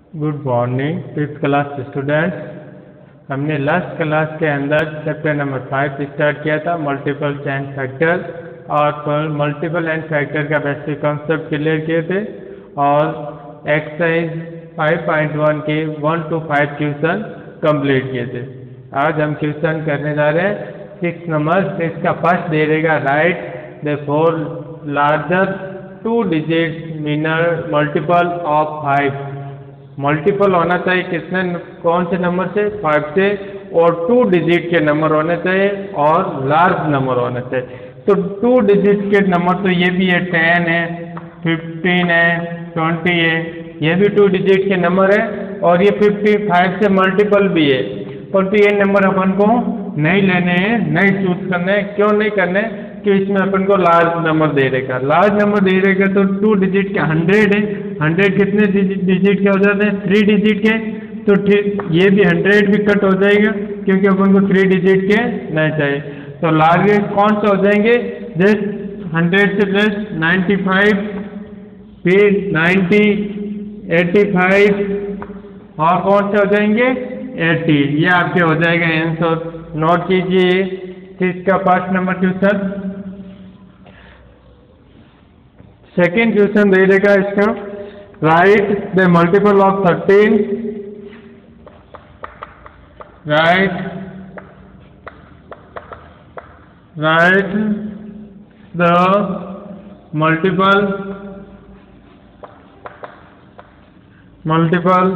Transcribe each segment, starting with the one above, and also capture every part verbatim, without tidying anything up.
Good morning fifth class students. हमने last class के अंदर चैप्टर नंबर फाइव स्टार्ट किया था, मल्टीपल एंड फैक्टर, और मल्टीपल एंड फैक्टर का बेसिक कॉन्सेप्ट क्लियर किए थे और एक्सरसाइज फाइव पॉइंट वन के one two five question complete किए थे। आज हम क्वेश्चन करने जा रहे हैं सिक्स नंबर। इसका फर्स्ट दे देगा write the four larger two digit minor multiple of five. Multiple होना चाहिए कितने, कौन से नंबर से? फाइव से, और टू डिजिट के नंबर होने चाहिए और लार्ज नंबर होने चाहिए। तो टू डिजिट के नंबर तो ये भी है, टेन है, फिफ्टीन है, ट्वेंटी है, ये भी टू डिजिट के नंबर है और ये फिफ्टी फाइव से मल्टीपल भी है। परंतु तो ये नंबर अपन को नहीं लेने हैं, नहीं चूज करने हैं। क्यों नहीं करने? कि इसमें अपन को लार्ज नंबर दे देगा। लार्ज नंबर दे देगा तो टू डिजिट के हंड्रेड है, हंड्रेड कितने डिजिट के हो जाते हैं? थ्री डिजिट के। तो ठीक ये भी हंड्रेड भी कट हो जाएगा क्योंकि अपन को थ्री डिजिट के नहीं चाहिए। तो लार्जेस्ट कौन से हो जाएंगे? जस्ट हंड्रेड से प्लस नाइन्टी फाइव, फिर नाइन्टी, एटी फाइव, और कौन से हो जाएंगे? एटी। ये आपके हो जाएगा आंसर। नोट कीजिए इसका first number question. Second question दे देगा इसका, write the multiple of thirteen. Write write the multiple multiple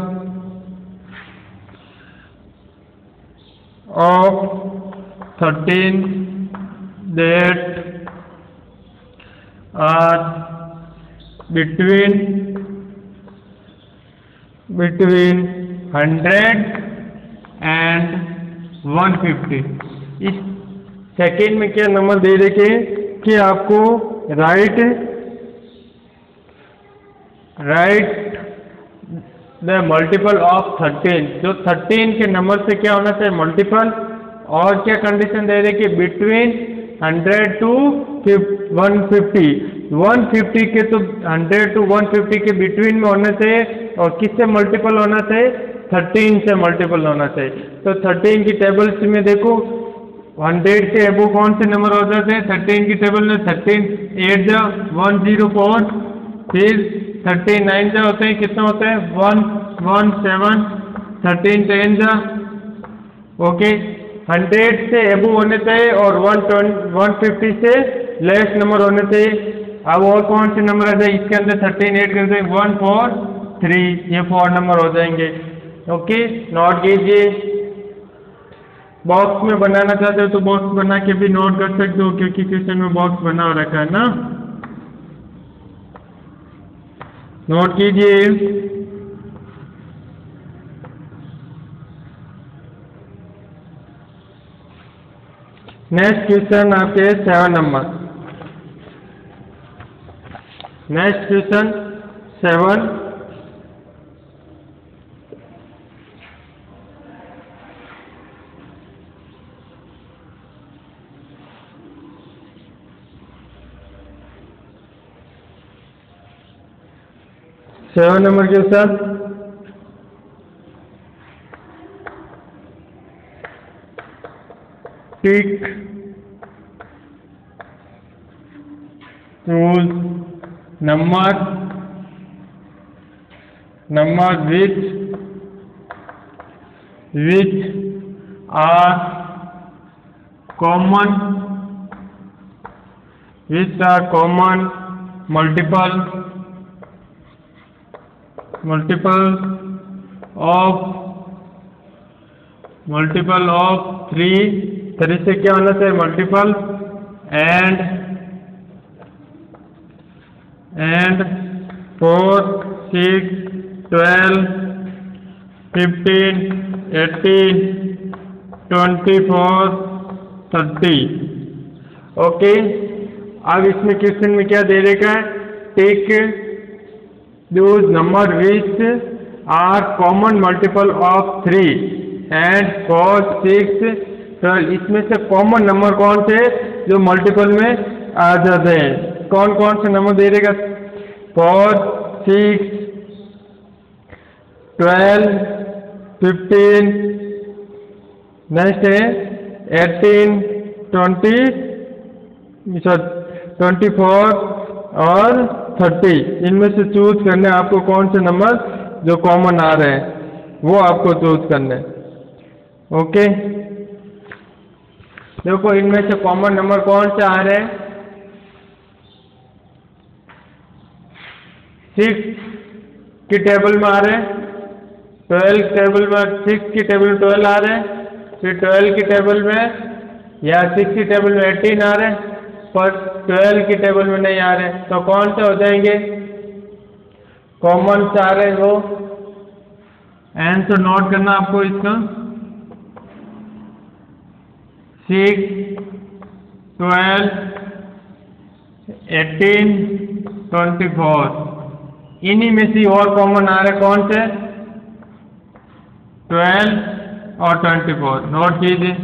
of thirteen that are between between hundred and one fifty। इस सेकेंड में क्या नंबर दे देंगे कि आपको write write the multiple of thirteen. जो थर्टीन के नंबर से क्या होना चाहिए? मल्टीपल। और क्या कंडीशन दे रहे कि between hundred to one fifty. One fifty के तो हंड्रेड टू वन फिफ्टी के बिटवीन में होना चाहिए। और किससे मल्टीपल होना चाहिए? थर्टीन से मल्टीपल होना चाहिए। तो थर्टीन की टेबल में देखो, हंड्रेड से एबो कौन से नंबर हो जाते हैं थर्टीन की टेबल में? थर्टीन एट जा वन जीरो फोर, फिर थर्टी नाइन जा होते हैं, कितना होता है? One one seven, thirteen ten जा। ओके, हंड्रेड से एबो होने चाहिए और वन वन फिफ्टी से लेस नंबर होने चाहिए। अब और कौन से नंबर आ जाए इसके अंदर? थर्टीन एट करते हैं, वन फोर थ्री, ये फोर नंबर हो जाएंगे। ओके, नोट कीजिए। बॉक्स में बनाना चाहते हो तो बॉक्स बना के भी नोट कर सकते हो क्योंकि क्वेश्चन में बॉक्स बना रखा है ना। नोट कीजिए। नेक्स्ट क्वेश्चन आपके seven number. Next question seven. Seven number question, tick choose number number which which are common which are common multiple multiple of multiple of three। Three से क्या होना चाहिए? Multiple. And and four, six, twelve, fifteen, eighteen, twenty four, thirty. Okay, अब इसमें question में क्या दे देगा? Take those number which are common multiple of three and four, six, twelve। इसमें से कॉमन नंबर कौन से जो मल्टीपल में आ जाते हैं? कौन कौन से नंबर दे देगा? Four, six, twelve, fifteen, next है एटीन, ट्वेंटी, ट्वेंटी फोर और थर्टी। इनमें से चूज करने आपको कौन से नंबर जो कॉमन आ रहे हैं वो आपको चूज करने। ओके, देखो इनमें से कॉमन नंबर कौन से आ रहे हैं। सिक्स की टेबल में आ रहे हैं, ट्वेल्व टेबल में, सिक्स की टेबल में ट्वेल्व आ रहे हैं, फिर ट्वेल्व की टेबल में या सिक्स की टेबल में एटीन आ रहे हैं, पर ट्वेल्व की टेबल में नहीं आ रहे, तो कौन से हो जाएंगे कॉमन से आ रहे हैं वो। आंसर नोट करना आपको इसका, six, twelve, eighteen, twenty four. इन्हीं में से और कॉमन आ रहे कौन से, ट्वेल्व और ट्वेंटी फोर। नोट कीजिए।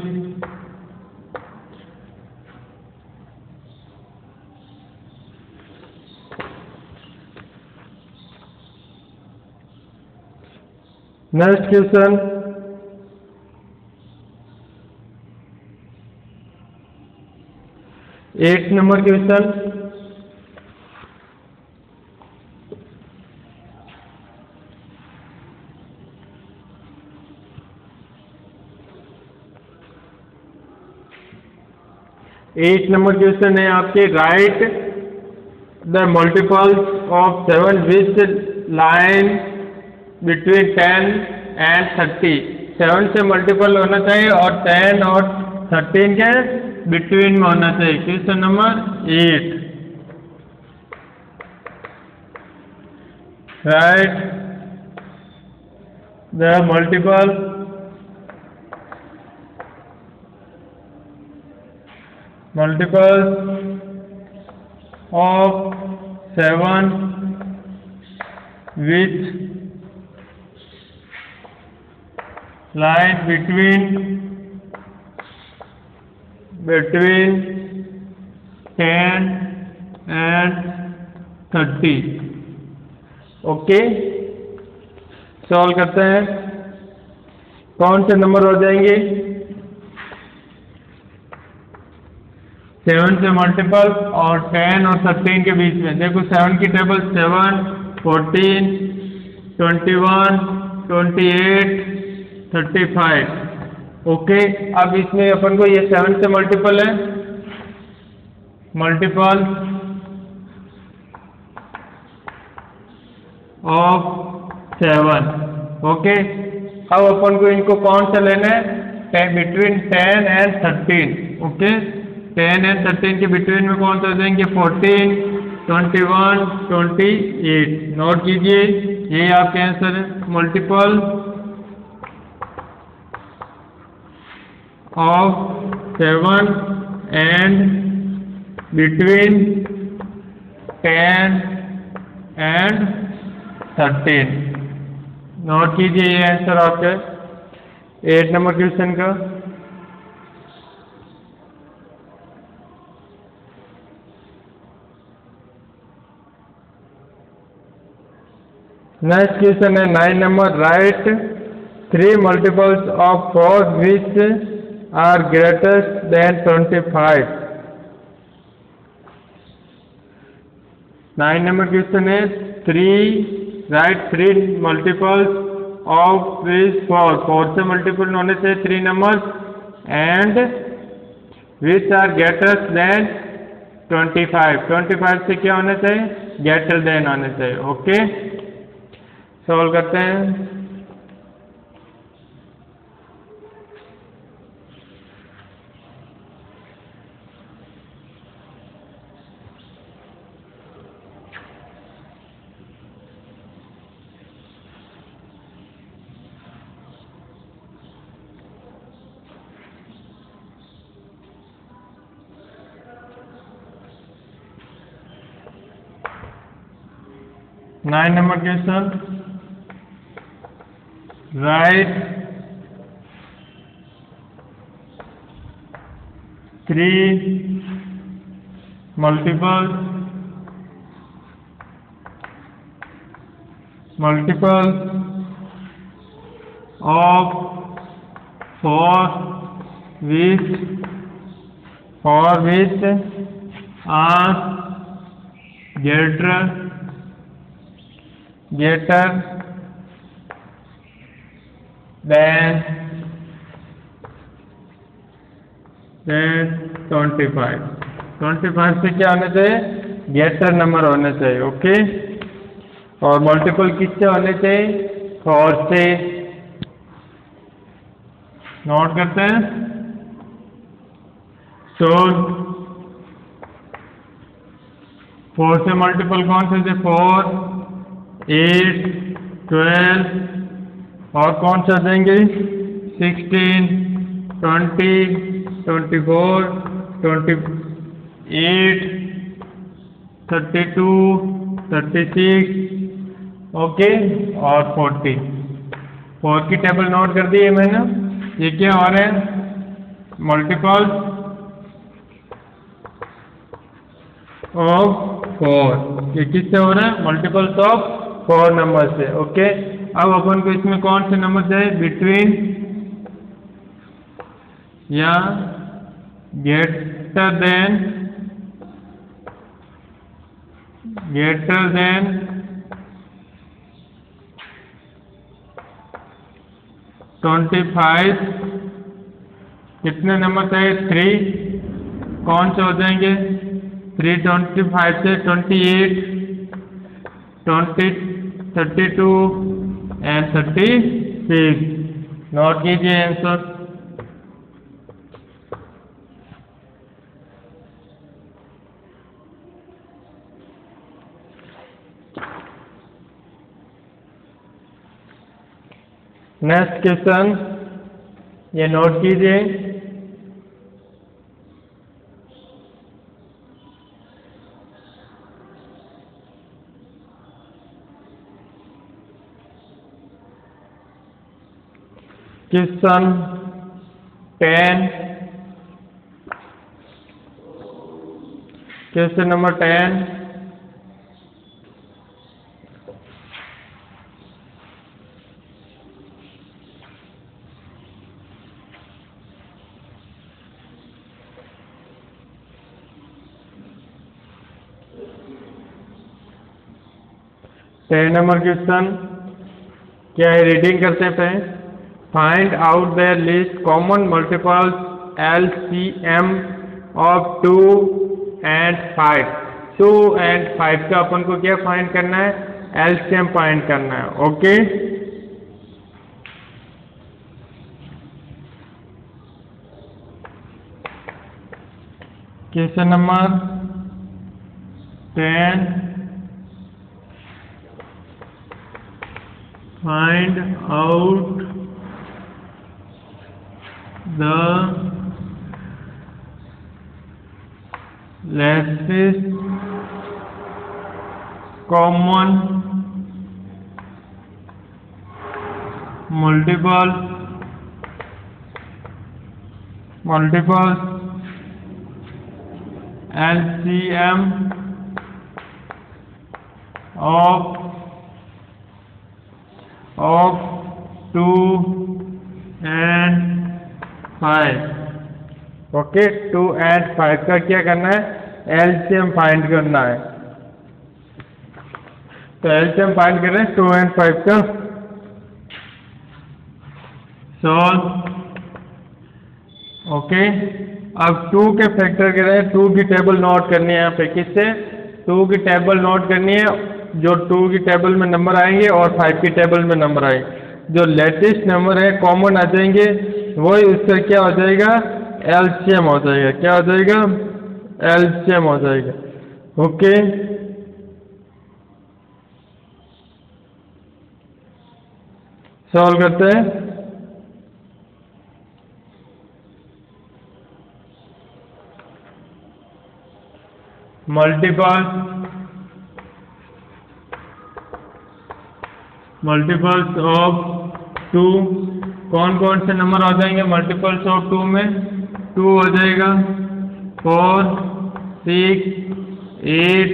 Next question, eight number question. Eight number question है आपके, write the multiples of seven which line between ten and thirty. Seven से मल्टीपल होना चाहिए और टेन और थर्टीन के बिटवीन में होना चाहिए। Question number eight, write the multiple multiples of seven which lie between between ten and thirty। Okay, solve करते हैं। कौन से नंबर हो जाएंगे सेवन से मल्टीपल और टेन और थर्टीन के बीच में। देखो सेवन की table seven, fourteen, twenty one, twenty eight, thirty five. Okay, अब इसमें अपन को ये सेवन से मल्टीपल है, मल्टीपल ऑफ सेवन। ओके, अब अपन को इनको कौन सा लेना है, between ten and thirteen. Okay, ten and thirteen के बिटवीन में कौन सा देंगे, fourteen, twenty one, twenty eight. Note कीजिए, यही आपके आंसर है। Multiple of seven and between ten and thirteen. Note कीजिए, ये आंसर आपके एट नंबर क्वेश्चन का। नेक्स्ट क्वेश्चन है nine number, write three multiples of four which are greatest than twenty five. Nine number question है, three write three multiples of which four, four से multiple होने से three numbers and which are greatest than twenty five. Twenty five से क्या होना चाहिए, greater than होने चाहिए। ओके, सॉल्व करते हैं। Nine number question, right three multiple multiple of for which for which are greater greater than than twenty-five twenty-five से क्या होना चाहिए, ग्रेटर नंबर होना चाहिए। ओके, और मल्टीपल किससे होने चाहिए, फोर से। नोट करते हैं। सो फोर से मल्टीपल कौन से थे, फोर, एट, ट्वेल्व और कौन से आ जाएंगे, sixteen, twenty, twenty four, twenty eight, thirty two, thirty six, okay, और फोर्टी। फोर की टेबल नोट कर दी है मैंने। ये क्या हो रहे हैं, मल्टीपल ऑफ फोर। ये किससे हो रहा है, मल्टीपल्स ऑफ फोर नंबर से। ओके, अब अपन को इसमें कौन से नंबर चाहिए, बिटवीन या greater than greater than twenty five. कितने नंबर चाहिए, थ्री। कौन से हो जाएंगे, थ्री ट्वेंटी फाइव से twenty eight, twenty, thirty two and thirty six. Note कीजिए आंसर। नेक्स्ट क्वेश्चन, ये नोट कीजिए। Question ten, question number ten. Ten number question क्या है, रीडिंग करते पे। Find out the least common multiples L C M of two and five. Two and five का अपन को क्या फाइंड करना है, एल सी एम फाइंड करना है। Okay, question number ten, find out the least common multiple multiples L C M of of two and five. Okay, two and five का क्या करना है, एलसीएम फाइंड करना है। तो एलसीएम फाइंड कर रहे हैं टू एंड फाइव का। सॉल्व। ओके, अब टू के फैक्टर कर रहे हैं, टू की टेबल नोट करनी है यहाँ पे। किससे, टू की टेबल नोट करनी है, जो टू की टेबल में नंबर आएंगे और फाइव की टेबल में नंबर आएंगे। जो लेटेस्ट नंबर है कॉमन आ जाएंगे, वही उसका क्या हो जाएगा, एलसीएम हो जाएगा। क्या हो जाएगा, एलसीएम हो जाएगा। ओके, सॉल्व करते हैं। मल्टीपल मल्टीपल्स ऑफ टू, कौन कौन से नंबर आ जाएंगे मल्टीपल्स ऑफ टू में, टू हो जाएगा, four, six, eight,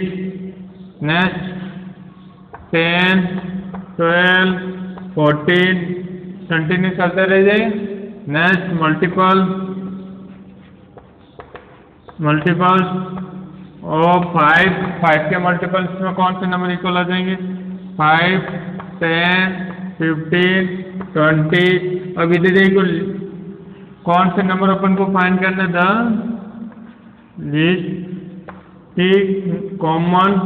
next ten, twelve, fourteen, continue चलते रहिए। नेक्स्ट मल्टीपल मल्टीपल और फाइव फाइव के मल्टीपल्स में कौन से नंबर इक्वल आ जाएंगे? Five, ten, fifteen, twenty. अब इधर देखो कौन से नंबर अपन को फाइंड करना था? Least common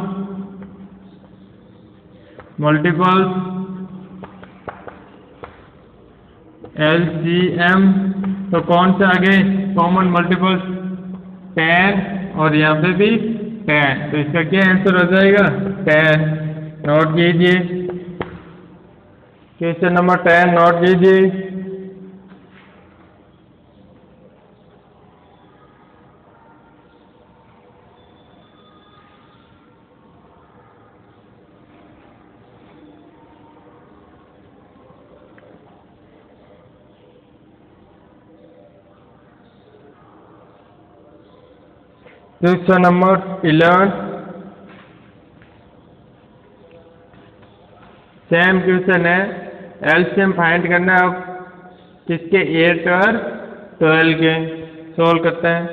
multiples L C M. तो कौन से आगे कॉमन मल्टीपल्स? टेन और यहाँ पे भी टेन। तो इसका क्या आंसर हो जाएगा? टेन। नोट कीजिए, क्वेश्चन नंबर टेन नोट कीजिए। Question number eleven, same question है। एलसीएम फाइंड करना है किसके? एट और ट्वेल्व के। सोल्व करते हैं।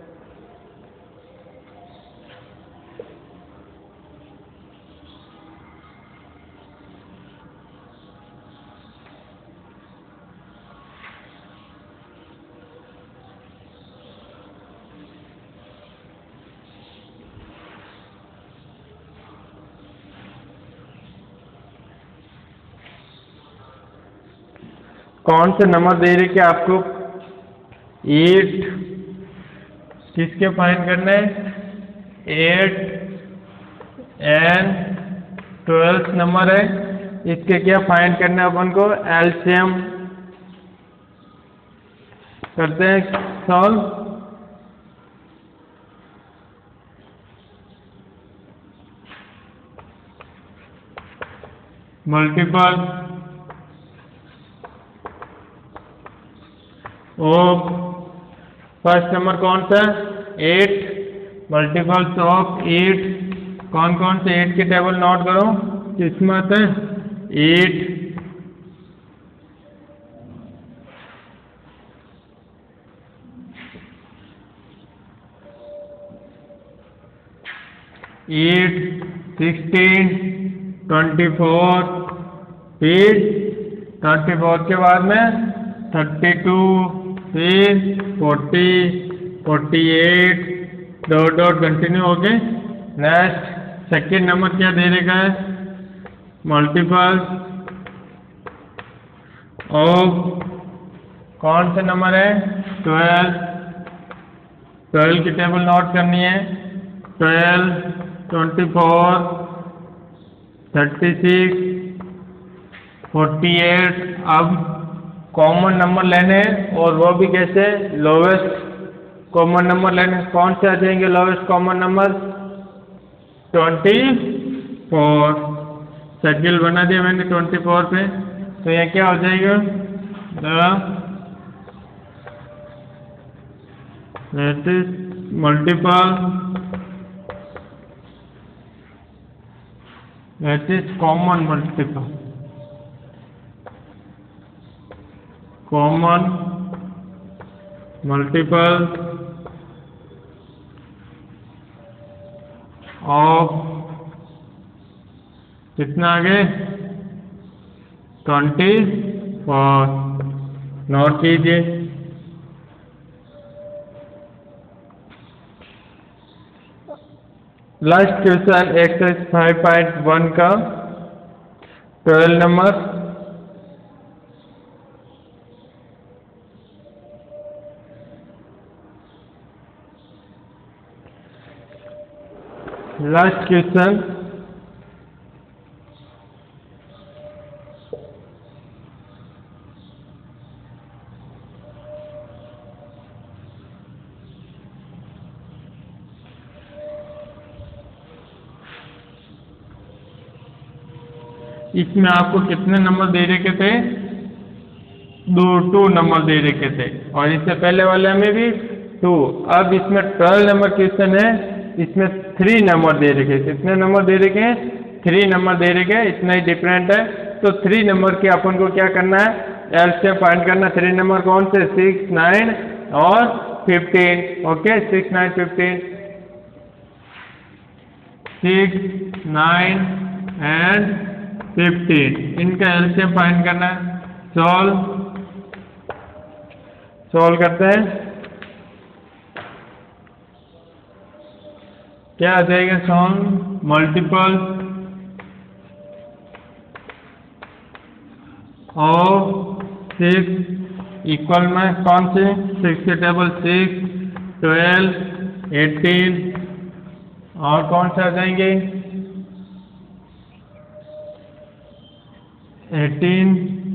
कौन से नंबर दे रहे कि आपको? एट किसके फाइंड करना है? एट एंड ट्वेल्थ नंबर है। इसके क्या फाइंड करना है अपन को? एलसीएम। करते हैं solve. Multiple of first number कौन सा? एट। Multiples of eight. कौन कौन से एट के टेबल नोट करो? किसमें आते हैं? Eight, eight, sixteen, twenty four, फिर ट्वेंटी फोर के बाद में थर्टी टू, फिर forty, forty eight, dot dot continue हो गए। नेक्स्ट सेकेंड नंबर क्या दे देगा है? मल्टीपल ऑफ कौन सा नंबर है? ट्वेल्व। ट्वेल्व की टेबल नोट करनी है। Twelve, twenty four, thirty six, forty eight. अब कॉमन नंबर लेने हैं और वो भी कैसे? लोवेस्ट कॉमन नंबर लेने। कौन से आ जाएंगे lowest common number? Twenty four. Circle बना दिया मैंने ट्वेंटी फोर पे। तो यह क्या हो जाएगा? That is multiple, that is common multiple, common multiple of कितना आगे? Twenty four. नोट कीजिए। Last question exercise five point one का ट्वेल्व नंबर। लास्ट क्वेश्चन, इसमें आपको कितने नंबर दे रखे थे? दो टू नंबर दे रखे थे और इससे पहले वाले में भी टू। अब इसमें ट्वेल्व नंबर क्वेश्चन है, इसमें थ्री नंबर दे रखे। कितने नंबर दे रखे हैं? थ्री नंबर दे रखे। इतना ही डिफरेंट है। तो थ्री नंबर के अपन को क्या करना है? एलसीएम फाइंड करना। थ्री नंबर कौन से, सिक्स नाइन और fifteen. Okay, six nine fifteen, six nine and fifteen, इनका एलसीएम फाइंड करना है। सॉल्व सॉल्व करते हैं, क्या आ जाएगा solve, multiple of six equal में कौन से, सिक्स के टेबल सिक्स, ट्वेल्व, एटीन और कौन से आ जाएंगे, eighteen,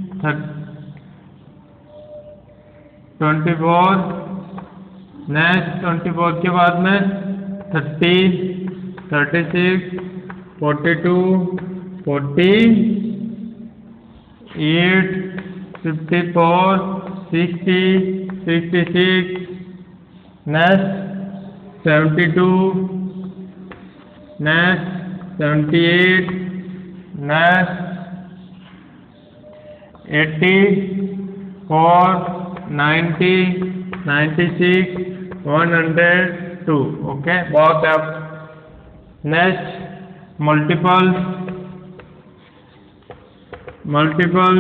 twenty four, next twenty four के बाद में thirty, thirty six, forty two, forty eight, fifty four, sixty, sixty six, next seventy two, next seventy eight, next eighty four, ninety, ninety six, one hundred two. Okay, बहुत है। अब next multiple multiple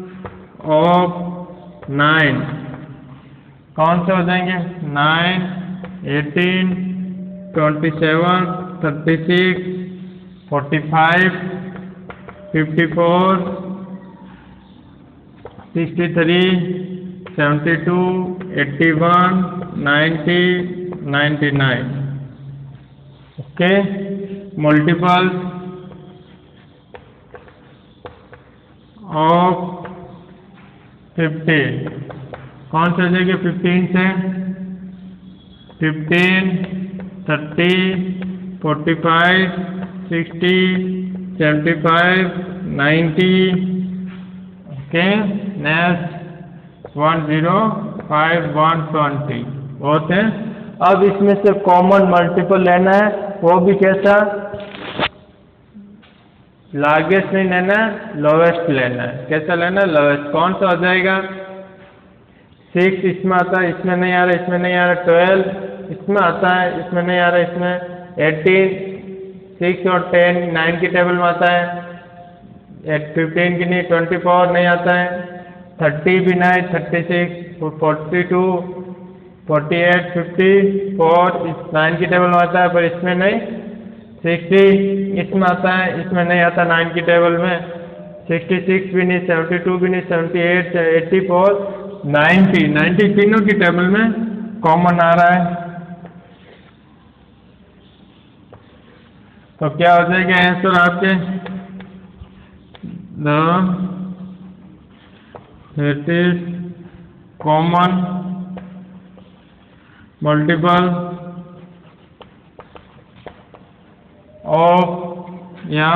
of nine कौन से हो जाएंगे, nine, eighteen, twenty seven, thirty six, forty five, fifty four, sixty three, seventy two, eighty one, ninety, ninety nine. Okay, multiple of fifteen कौन से हो जाएंगे, फिफ्टीन से fifteen, thirty, forty five, sixty, seventy five, ninety. Okay, next one zero five one twenty बहुत है। अब इसमें से कॉमन मल्टीपल लेना है, वो भी कैसा, लार्जेस्ट नहीं लेना है, लोवेस्ट लेना है। कैसा लेना है, लोवेस्ट। कौन सा हो जाएगा, सिक्स इसमें आता है, इसमें नहीं आ रहा, इसमें नहीं आ रहा, ट्वेल्व इसमें आता है, इसमें नहीं आ रहा, इसमें एटीन, सिक्स और टेन नाइन की टेबल में आता है, फिफ्टीन की नहीं, ट्वेंटी फोर नहीं आता है, थर्टी भी नहीं, thirty six, forty two, forty eight, fifty four nine की टेबल में आता है, पर इसमें नहीं, सिक्सटी इसमें आता है, इसमें नहीं आता नाइन की टेबल में, सिक्सटी सिक्स भी नहीं, सेवेंटी टू भी नहीं, seventy eight, eighty four, ninety, ninety तीनों की टेबल में कॉमन आ रहा है। तो क्या हो जाएगा आंसर आपके, it is common multiple of या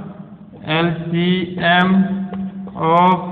एलसीएम ऑफ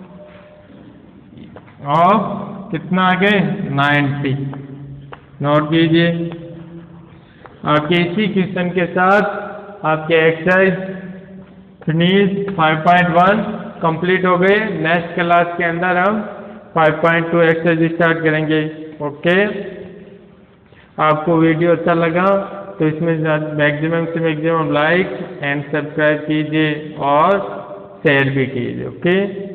ऑफ कितना आगे, नाइन्टी। नोट कीजिए। आपके इसी क्वेश्चन के साथ आपके exercise finish five point one complete हो गए। नेक्स्ट क्लास के अंदर हम five point two exercise start करेंगे। ओके, आपको वीडियो अच्छा लगा तो इसमें मैक्सिमम से मैक्सिमम लाइक एंड सब्सक्राइब कीजिए और शेयर भी कीजिए। ओके।